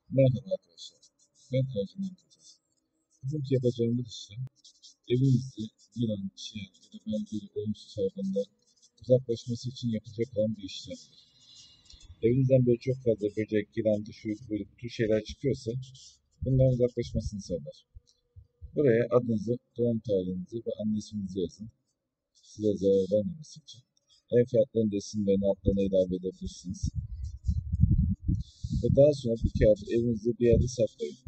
Merhaba arkadaşlar. Ben Ercüment Hoca. Bugünkü yapacağımız işlem evinizde yılan, çiyan ya da benzeri olumsuz hayvanların uzaklaşması için yapacak olan bir işlemdir. Evinizden böyle çok fazla böcek, yılan, şuydu böyle bu tür şeyler çıkıyorsa bunların uzaklaşmasını sağlar. Buraya adınızı, doğum tarihinizi ve anne isminizi yazın. Size zarar vermemesi için. Ev fiyatlarını da isimlerini altlarına ilave edebilirsiniz. Ve daha sonra bu kağıdı evinizde bir yerde saklayın.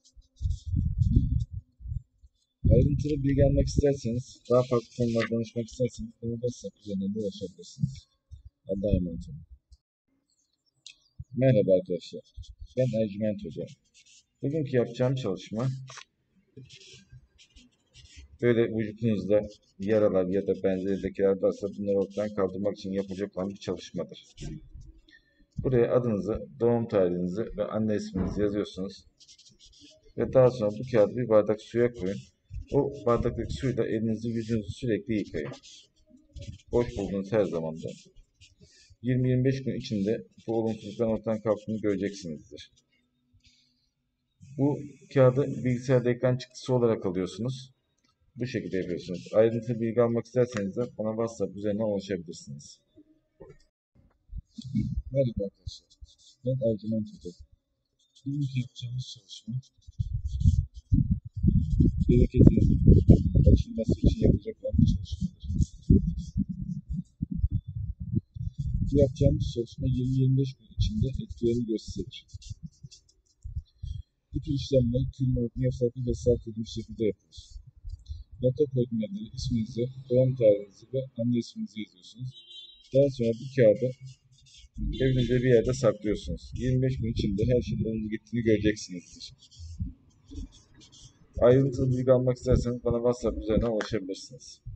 Ayrıntılı bilgi almak isterseniz, daha farklı konularda danışmak isterseniz bana WhatsApp üzerinden de ulaşabilirsiniz. Allah'a emanet olun. Merhaba arkadaşlar. Ben Ercüment Hoca. Bugünkü yapacağım çalışma böyle vücudunuzda yaralar ya da benzeri lekeler varsa bunları ortadan kaldırmak için yapılacak olan bir çalışmadır. Buraya adınızı, doğum tarihinizi ve anne isminizi yazıyorsunuz. Ve daha sonra bu kağıdı bir bardak suya koyun. O bardaktaki suyla elinizi, yüzünüzü sürekli yıkayın. Boş bulduğunuz her zamanda. 20-25 gün içinde bu olumsuzlukların ortadan kalktığını göreceksinizdir. Bu kağıdı bilgisayarda ekran çıktısı olarak alıyorsunuz. Bu şekilde yapıyorsunuz. Ayrıntılı bilgi almak isterseniz de bana WhatsApp üzerinden ulaşabilirsiniz. Merhaba arkadaşlar. Ben Ercüment Hoca. Bugünkü yapacağımız çalışma bereketinizin açılması için yapacak olan bir çalışmadır. Bu yapacağımız çalışma 20-25 gün içinde etkilerini gösterir. Bu tür işlemler külün yasaklı ve sert edilmiş şekilde yapılır. Nota koyduğum yerlere isminizi, doğum tarihinizi ve anne isminizi yazıyorsunuz. Daha sonra bu kağıdı evinizde bir yerde saklıyorsunuz. 25 gün içinde her şeyin yolunda gittiğini göreceksinizdir. Ayrıntılı bilgi almak isterseniz bana WhatsApp üzerinden ulaşabilirsiniz.